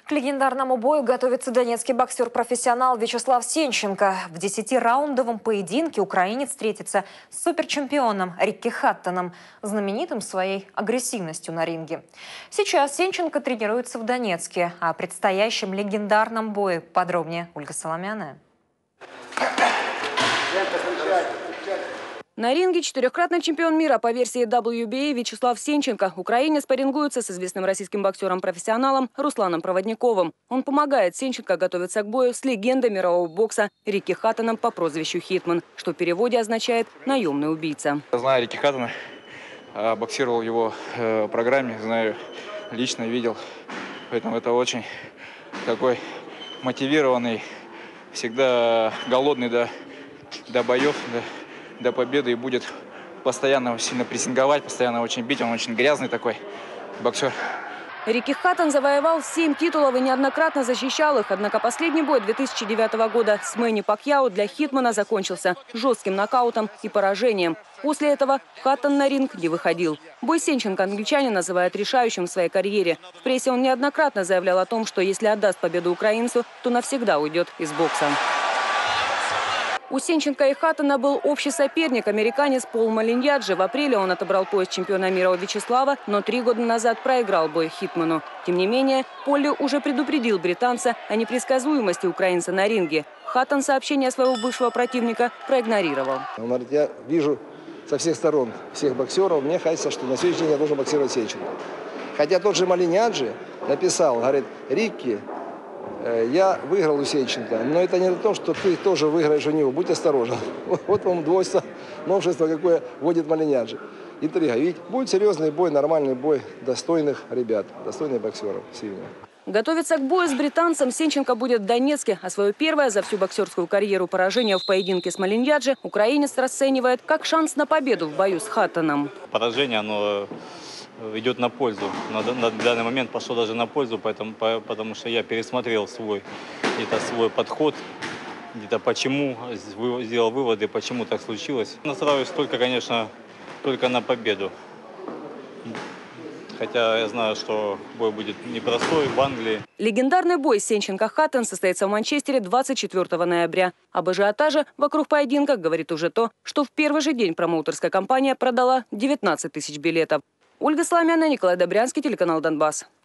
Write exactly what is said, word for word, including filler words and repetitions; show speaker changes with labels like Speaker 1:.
Speaker 1: К легендарному бою готовится донецкий боксер-профессионал Вячеслав Сенченко. В десятираундовом поединке украинец встретится с суперчемпионом Рикки Хаттоном, знаменитым своей агрессивностью на ринге. Сейчас Сенченко тренируется в Донецке. О предстоящем легендарном бое подробнее Ольга Соломяная.
Speaker 2: На ринге четырехкратный чемпион мира по версии дабл ю би эй Вячеслав Сенченко. Украинец порингуется с известным российским боксером-профессионалом Русланом Проводниковым. Он помогает Сенченко готовиться к бою с легендой мирового бокса Рикки Хаттоном по прозвищу Хитман, что в переводе означает «наемный убийца».
Speaker 3: Я знаю Рикки Хаттона, боксировал в его программе, знаю, лично видел. Поэтому это очень такой мотивированный, всегда голодный до, до боев, до... до победы, и будет постоянно сильно прессинговать, постоянно очень бить. Он очень грязный такой боксер.
Speaker 2: Рикки Хаттон завоевал семь титулов и неоднократно защищал их. Однако последний бой две тысячи девятого года с Мэнни Пакьяо для Хитмана закончился жестким нокаутом и поражением. После этого Хаттон на ринг не выходил. Бой Сенченко англичане называют решающим в своей карьере. В прессе он неоднократно заявлял о том, что если отдаст победу украинцу, то навсегда уйдет из бокса. У Сенченко и Хаттона был общий соперник – американец Пол Малиньяджи. В апреле он отобрал пояс чемпиона мира у Вячеслава, но три года назад проиграл бой Хитману. Тем не менее, Полли уже предупредил британца о непредсказуемости украинца на ринге. Хаттон сообщение своего бывшего противника проигнорировал.
Speaker 4: Он говорит: я вижу со всех сторон всех боксеров, мне кажется, что на следующий день я должен боксировать Сенченко. Хотя тот же Малиньяджи написал, говорит: Рикки, я выиграл у Сенченко, но это не то, что ты тоже выиграешь у него. Будь осторожен. Вот вам двойство, новшество, какое вводит Малиньяджи. Интрига. Ведь будет серьезный бой, нормальный бой достойных ребят, достойных боксеров. Сильных.
Speaker 2: Готовиться к бою с британцем Сенченко будет в Донецке, а свое первое за всю боксерскую карьеру поражение в поединке с Малиньяджи украинец расценивает как шанс на победу в бою с Хаттоном.
Speaker 5: Поражение, оно идет на пользу. На, на данный момент пошло даже на пользу, поэтому, по, потому что я пересмотрел свой, где-то свой подход, где-то почему, сделал выводы, почему так случилось. Настраиваюсь только, конечно, только на победу. Хотя я знаю, что бой будет непростой в Англии.
Speaker 2: Легендарный бой Сенченко-Хаттон состоится в Манчестере двадцать четвёртого ноября. Об ажиотаже вокруг поединка говорит уже то, что в первый же день промоутерская компания продала девятнадцать тысяч билетов. Ольга Соломяная, Николай Добрянский, телеканал «Донбасс».